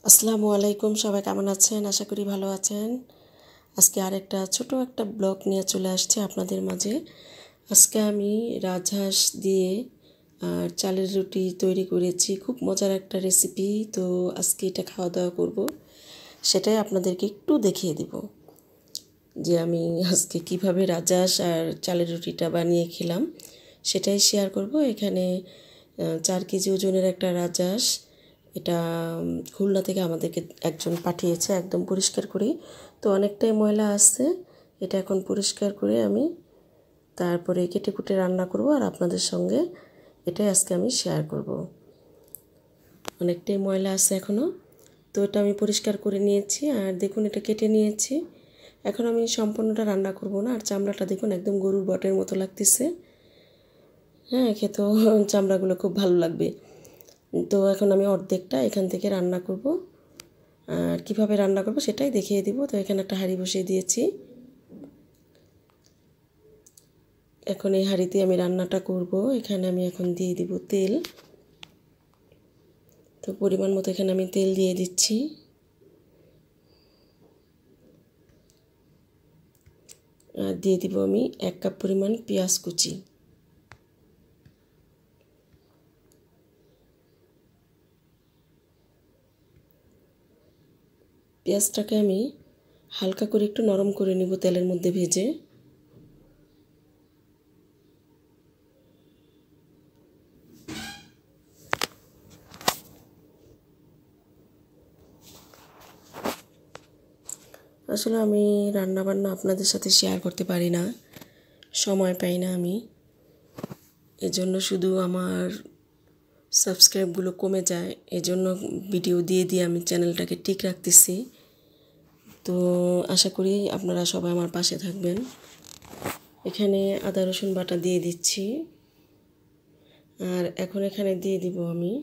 আসসালামু আলাইকুম, সবাই কেমন আছেন? আশা করি ভালো আছেন। আজকে আরেকটা ছোট একটা ব্লগ নিয়ে চলে আসছি আপনাদের মাঝে। আজকে আমি রাজহাঁস দিয়ে আর চালের রুটি তৈরি করেছি, খুব মজার একটা রেসিপি। তো আজকে এটা খাওয়া দাওয়া করব, সেটাই আপনাদেরকে একটু দেখিয়ে দিব যে আমি আজকে কিভাবে রাজহাঁস আর চালের রুটিটা বানিয়ে খেলাম, সেটাই শেয়ার করব। এখানে 4 কেজি ওজনের একটা রাজহাঁস, এটা খুলনা থেকে আমাদেরকে একজন পাঠিয়েছে, একদম পরিষ্কার করে। তো অনেকটাই ময়লা আসছে, এটা এখন পরিষ্কার করে আমি তারপরে কেটে কুটে রান্না করব আর আপনাদের সঙ্গে এটাই আজকে আমি শেয়ার করব। অনেকটাই ময়লা আছে এখনও, তো এটা আমি পরিষ্কার করে নিয়েছি আর দেখুন এটা কেটে নিয়েছি। এখন আমি সম্পূর্ণটা রান্না করব না। আর চামড়াটা দেখুন একদম গরুর বটের মতো লাগতেছে। হ্যাঁ, খেতেও চামড়াগুলো খুব ভালো লাগবে। তো এখন আমি অর্ধেকটা এখান থেকে রান্না করব, আর কীভাবে রান্না করব সেটাই দেখিয়ে দিব। তো এখানে একটা হাঁড়ি বসিয়ে দিয়েছি, এখন এই হাঁড়িতে আমি রান্নাটা করব। এখানে আমি এখন দিয়ে দিব তেল। তো পরিমাণ মতো এখানে আমি তেল দিয়ে দিচ্ছি। আর দিয়ে দিব আমি 1 কাপ পরিমাণ পেঁয়াজ কুচি। পেঁয়াজটাকে আমি হালকা করে একটু নরম করে নিব তেলের মধ্যে ভেজে। আসলে আমি রান্নাবান্না আপনাদের সাথে শেয়ার করতে পারি না, সময় পাই না আমি, এজন্য শুধু আমার সাবস্ক্রাইবগুলো কমে যায়, এজন্য ভিডিও দিয়ে দিয়ে আমি চ্যানেলটাকে ঠিক রাখতেছি। তো আশা করি আপনারা সবাই আমার পাশে থাকবেন। এখানে আদা রসুন বাটা দিয়ে দিচ্ছি, আর এখন এখানে দিয়ে দিব আমি,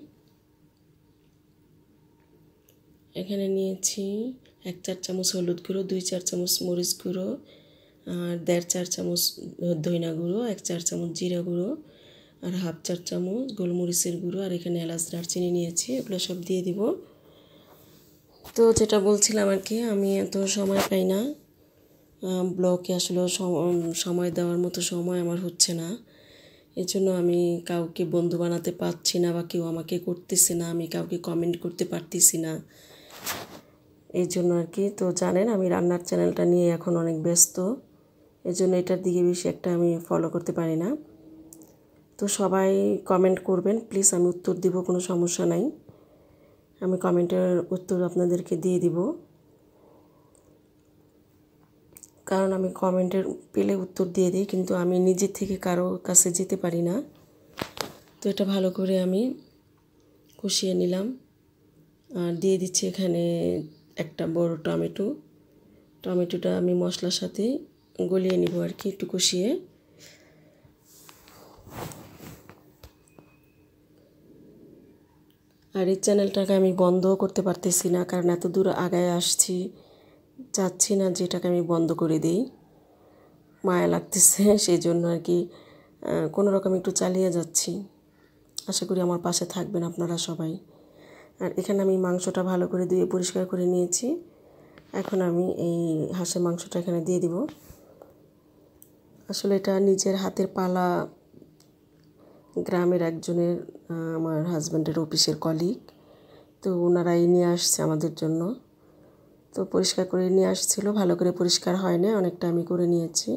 এখানে নিয়েছি 1 চা-চামচ হলুদ গুঁড়ো, 2 চা-চামচ মরিচ গুঁড়ো, আর 1.5 চা-চামচ ধনিয়া গুঁড়ো, 1 চা-চামচ জিরা গুঁড়ো, আর 1/2 চা-চামচ গোলমরিচের গুঁড়ো, আর এখানে এলাচ দারচিনি নিয়েছি, এগুলো সব দিয়ে দিব। তো যেটা বলছিলাম আর কি, আমি এত সময় পাই না ব্লগে, আসলে সময় দেওয়ার মতো সময় আমার হচ্ছে না। এজন্য আমি কাউকে বন্ধু বানাতে পারছি না, বা কেউ আমাকে করতেছে না, আমি কাউকে কমেন্ট করতে পারতেছি না, এই জন্য আর কি। তো জানেন আমি রান্নার চ্যানেলটা নিয়ে এখন অনেক ব্যস্ত, এজন্য এটার দিকে বেশি একটা আমি ফলো করতে পারি না। তো সবাই কমেন্ট করবেন প্লিজ, আমি উত্তর দিব, কোনো সমস্যা নাই, আমি কমেন্টের উত্তর আপনাদেরকে দিয়ে দিব, কারণ আমি কমেন্টের পেলে উত্তর দিয়ে দিই, কিন্তু আমি নিজে থেকে কারো কাছে যেতে পারি না। তো এটা ভালো করে আমি কষিয়ে নিলাম, আর দিয়ে দিচ্ছি এখানে একটা বড় টমেটোটা আমি মশলার সাথে গলিয়ে নিব আর কি, একটু কষিয়ে। আর এই চ্যানেলটাকে আমি বন্ধও করতে পারতেছি না, কারণ এত দূর আগায় আসছি, চাচ্ছি না যে এটাকে আমি বন্ধ করে দিই, মায়া লাগতেছে, সেই জন্য আর কি কোনো রকম একটু চালিয়ে যাচ্ছি। আশা করি আমার পাশে থাকবেন আপনারা সবাই। আর এখানে আমি মাংসটা ভালো করে ধুয়ে পরিষ্কার করে নিয়েছি, এখন আমি এই হাঁসের মাংসটা এখানে দিয়ে দিব। আসলে এটা নিজের হাতের পালা, গ্রামের একজনের, আমার হাজব্যান্ডের অফিসের কলিগ, তো ওনারাই নিয়ে আসছে আমাদের জন্য। তো পরিষ্কার করে নিয়ে আসছিল, ভালো করে পরিষ্কার হয় না, অনেকটা আমি করে নিয়েছি।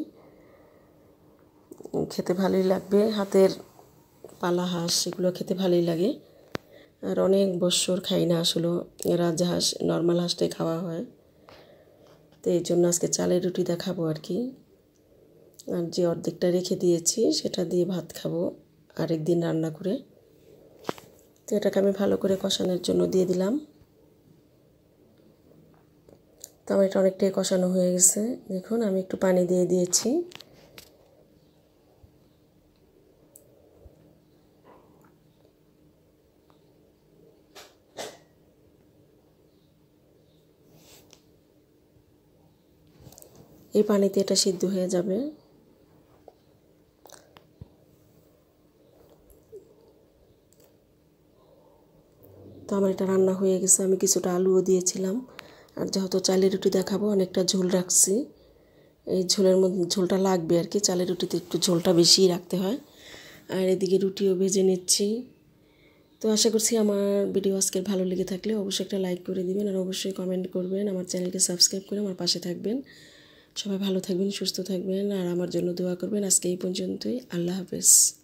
খেতে ভালোই লাগবে, হাতের পালা হাঁস সেগুলো খেতে ভালোই লাগে। আর অনেক বছর খাই না আসলে রাজহাঁস, নর্মাল হাঁসটাই খাওয়া হয়। তো এই জন্য আজকে চালের রুটিটা খাবো আর কি। আর যে অর্ধেকটা রেখে দিয়েছি সেটা দিয়ে ভাত খাবো আরেক দিন রান্না করে। তো এটাকে আমি ভালো করে কষানোর জন্য দিয়ে দিলাম। তো আমার এটা অনেকটাই কষানো হয়ে গেছে, দেখুন আমি একটু পানি দিয়ে দিয়েছি। এই পানিতে এটা সিদ্ধ হয়ে যাবে। তো তো আমার এটা রান্না হয়ে গেছে। আমি কিছুটা আলুও দিয়েছিলাম। আর যেহেতু চালের রুটি দেখাবো, অনেকটা ঝোল রাখছি। এই ঝোলের মধ্যে ঝোলটা লাগবে আর কি, চালের রুটিতে একটু ঝোলটা বেশিই রাখতে হয়। আর এদিকে রুটিও ভেজে নিচ্ছি। তো আশা করছি আমার ভিডিও আজকের ভালো লেগে থাকলে অবশ্যই একটা লাইক করে দিবেন, আর অবশ্যই কমেন্ট করবেন, আমার চ্যানেলকে সাবস্ক্রাইব করে আমার পাশে থাকবেন। সবাই ভালো থাকবেন, সুস্থ থাকবেন, আর আমার জন্য দোয়া করবেন। আজকে এই পর্যন্তই। আল্লাহ হাফেজ।